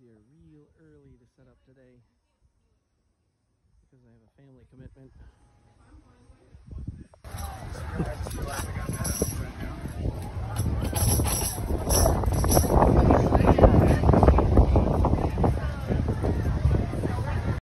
here real early to set up today because I have a family commitment.